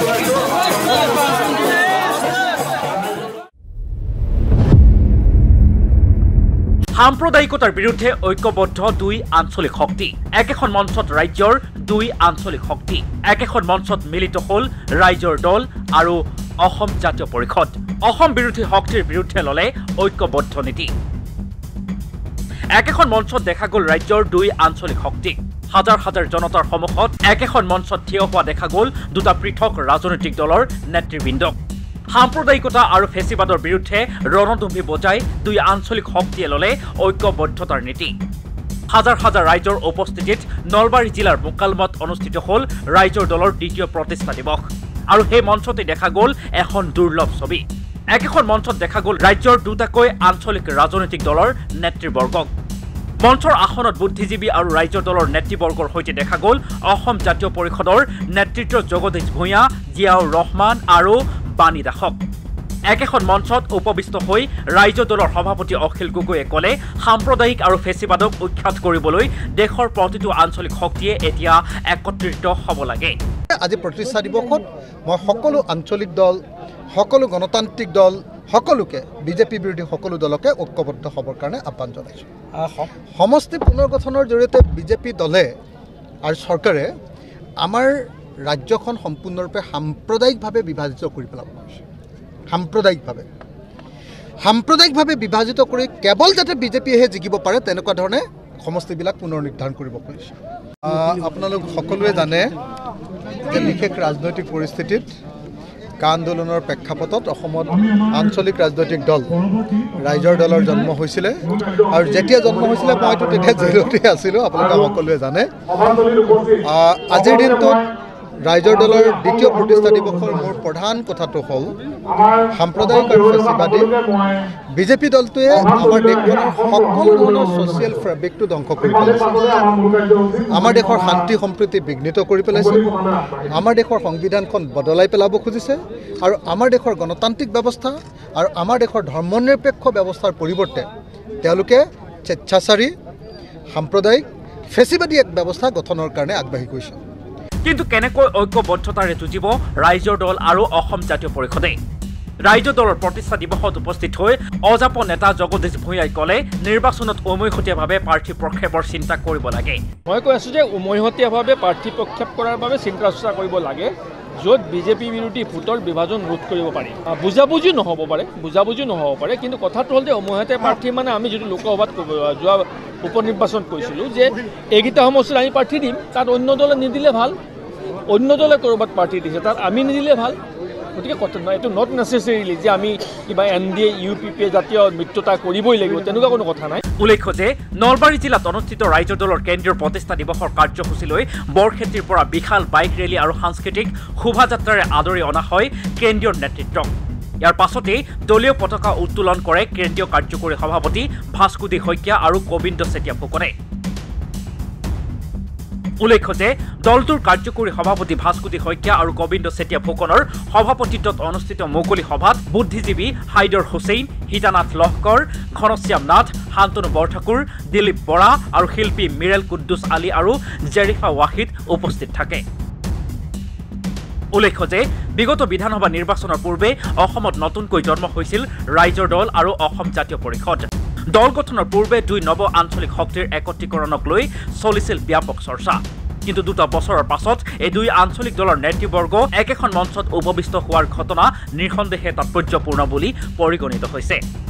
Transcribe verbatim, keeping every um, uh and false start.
সাম্প্ৰদায়িকতাৰ বিৰুদ্ধে ঐক্যবদ্ধ দুই আঞ্চলিক শক্তি একেখন মঞ্চত ৰাজ্যৰ দুই আঞ্চলিক শক্তি একেখন মঞ্চত মিলিত হল ৰাইজৰ দল আৰু অসম জাতীয় পৰিষদ অসম বিৰোধী শক্তিৰ বিৰুদ্ধে ললে ঐক্যবদ্ধ নীতি একেখন মঞ্চত দেখা গল ৰাজ্যৰ দুই আঞ্চলিক শক্তি হাজাৰ হাজাৰ জনতাৰ সন্মুখত একেখন মঞ্চত থিয় হোৱা দেখা গল দুটা পৃথক ৰাজনৈতিক দলৰ নেতৃবৃন্দক সাম্প্ৰদায়িকতা আৰু ফেচিবাদৰ বিৰুদ্ধে ৰণধুম্বি বজাই দুই আঞ্চলিক শক্তিয়ে ললে ঐক্যবদ্ধতাৰ নীতি হাজাৰ হাজাৰ ৰাইজৰ উপস্থিতিত নলবাৰী জিলাৰ মুকালমত অনুষ্ঠিত হল ৰাইজৰ দলৰ দ্বিতীয় প্ৰতিষ্ঠা দিৱস আৰু সেই মঞ্চতে দেখা গল এখন দুৰ্লভ ছবি একেখন মঞ্চত দেখা গল ৰাজ্যৰ দুটাকৈ আঞ্চলিক ৰাজনৈতিক দলৰ নেতৃবৰ্গক মঞ্চৰ আসনত বুদ্ধিজীৱী আৰু ৰাইজৰ দলৰ নেতৃবৰ্গৰ সৈতে দেখা গল অসম জাতীয় পৰিষদৰ নেতৃত্ব জগদীশ ভূঞা জিয়াউৰ ৰহমান আৰু বাণী দাসক একেখন মঞ্চত উপবিষ্ট হৈ ৰাইজৰ দলৰ সভাপতি অখিল গগৈয়ে কলে সাম্প্ৰদায়িক আৰু ফেচিবাদক উৎখাত কৰিবলৈ দেশৰ প্ৰতিটো আঞ্চলিক শক্তিয়ে এতিয়া একত্ৰিত হ'ব লাগে আজি প্ৰতিষ্ঠা দিৱসত মই সকলো আঞ্চলিক দল সকলো গণতান্ত্ৰিক দল সকলোকে বিজেপি বিৰোধী সকলো দলকে ঐক্যবদ্ধ হ'বৰ কাৰণে আহ্বান জনাইছোঁ সমষ্টি পুনৰ্গঠনৰ জৰিয়তে বিজেপি দলে আৰু চৰকাৰে আমাৰ ৰাজ্যখন সম্পূৰ্ণৰূপে সাম্প্ৰদায়িকভাৱে বিভাজিত কৰি পেলাব পাৰিছে সাম্প্ৰদায়িকভাৱে সাম্প্ৰদায়িকভাৱে বিভাজিত কৰি কেৱল যাতে বিজেপিয়েহে জিকিব পাৰে তেনেকুৱা ধৰণে সমষ্টিবিলাক পুনৰ নিৰ্ধাৰণ কৰিব খুজিছে আপোনালোক সকলোৱে জানে যে বিশেষ ৰাজনৈতিক পৰিস্থিতিত কা আন্দোলনৰ প্ৰেক্ষাপটত অসমত আঞ্চলিক ৰাজনৈতিক দল ৰাইজৰ দলৰ জন্ম হৈছিলে আৰু যেতিয়া জন্ম হৈছিলে মইতো তেতিয়া জেলতে আছিলোঁ আপোনালোকে সকলোৱে জানে আজিৰ দিনটোত ৰাইজৰ দলৰ দ্বিতীয় প্ৰতিষ্ঠা দিৱসৰ মোৰ প্ৰধান কথাটো হ'ল সাম্প্ৰদায়িক আৰু ফেচিবাদী বিজেপি দলটোৱে আমাৰ দেশখনৰ সকলো ধৰণৰ ছ'চিয়েল ফেব্ৰিকটো ধ্বংস কৰি পেলাইছে আমাৰ দেশৰ শান্তি সম্প্ৰীতি বিঘ্নিত কৰি পেলাইছে আমাৰ দেশৰ সংবিধানখন বদলাই পেলাব খুজিছে আৰু আমাৰ দেশৰ গণতান্ত্ৰিক ব্যৱস্থা আৰু আমাৰ দেশৰ ধৰ্মনিৰপেক্ষ ব্যৱস্থাৰ পৰিৱৰ্তে তেওঁলোকে স্বেচ্ছাচাৰী সাম্প্ৰদায়িক ফেচিবাদী এক ব্যৱস্থা গঠনৰ কাৰণে আগবাঢ়ি গৈছে কিন্তু কেনেকৈ ঐক্যবদ্ধতাৰে যুঁজিব ৰাইজৰ দল আৰু অসম জাতীয় পৰিষদে ৰাইজৰ দলৰ প্ৰতিষ্ঠা দিৱসত উপস্থিত হৈ অজাপ নেতা জগদীশ ভূঞাই কলে নিৰ্বাচনত উমৈহতীয়াভাৱে প্ৰাৰ্থী প্ৰক্ষেপৰ চিন্তা কৰিব লাগে মই কৈ আছোঁ যে উমৈহতীয়াভাৱে প্ৰাৰ্থী প্ৰক্ষেপ কৰাৰ বাবে চিন্তা চৰ্চা কৰিব লাগে য'ত বিজেপি বিৰোধী ভোটৰ বিভাজন ৰোধ কৰিব পাৰি বুজাবুজি নহ'ব পাৰে বুজাবুজি নহ'ব পাৰে কিন্তু কথাটো হ'ল যে উমৈহতীয়া প্ৰাৰ্থী মানে আমি যিটো লোকসভাত যোৱা উপ নিৰ্বাচনত কৈছিলোঁ যে এইকেইটা সমষ্টিত আমি প্ৰাৰ্থী দিম তাত অন্য দলে নিদিলে ভাল অন্য দলে ক'ৰবাত পাৰ্টি দিছে তাত আমি নিদিলে ভাল গতিকে কথা নহয় এইটো নট নেচেচেৰিলি যে আমি কিবা N D A U P P জাতীয় মিত্ৰতা কৰিবই লাগিব তেনেকুৱা কোনো কথা নাই উল্লেখ্য যে নলবাৰী জিলাত অনুষ্ঠিত ৰাইজৰ দলৰ কেন্দ্ৰীয় প্ৰতিষ্ঠা দিৱসৰ কাৰ্যসূচীলৈ বৰক্ষেত্ৰীৰ পৰা বিশাল বাইক ৰেলী আৰু সাংস্কৃতিক শোভাযাত্ৰাৰে আদৰি অনা হয় কেন্দ্ৰীয় নেতৃত্বক ইয়াৰ পাছতেই দলীয় পতাকা উত্তোলন কৰে কেন্দ্ৰীয় কাৰ্যকৰী সভাপতি ভাস্কুদি শইকীয়া আৰু গোবিন্দ চেতিয়া ফুকনে উল্লেখ্য যে দলটোৰ কাৰ্যকৰী সভাপতি ভাস্কুদি শইকীয়া আৰু গোবিন্দ চেতিয়া ফুকনৰ সভাপতিত্বত অনুষ্ঠিত মুকলি সভাত বুদ্ধিজীৱী হাইদৰ হুছেইন হিতানাথ লহকৰ ঘনশ্যাম নাথ শান্তনু বৰঠাকুৰ দিলীপ বৰা আৰু শিল্পী মিৰেল কুদ্দুছ আলী আৰু জেৰিফা ৱাহিদ উপস্থিত থাকে উল্লেখ্য যে বিগত বিধানসভা নিৰ্বাচনৰ পূৰ্বে অসমত নতুনকৈ জন্ম হৈছিল ৰাইজৰ দল আৰু অসম জাতীয় পৰিষদ দল গঠনৰ পূৰ্বে দুই নৱ আঞ্চলিক শক্তিৰ একত্ৰীকৰণক লৈ চলিছিল ব্যাপক চৰ্চা কিন্তু দুটা বছৰৰ পাছত এই দুই আঞ্চলিক দলৰ নেতৃবৰ্গ একেখন মঞ্চত উপবিষ্ট হোৱাৰ ঘটনা নিঃসন্দেহে তাৎপৰ্যপূৰ্ণ বুলি পৰিগণিত হৈছে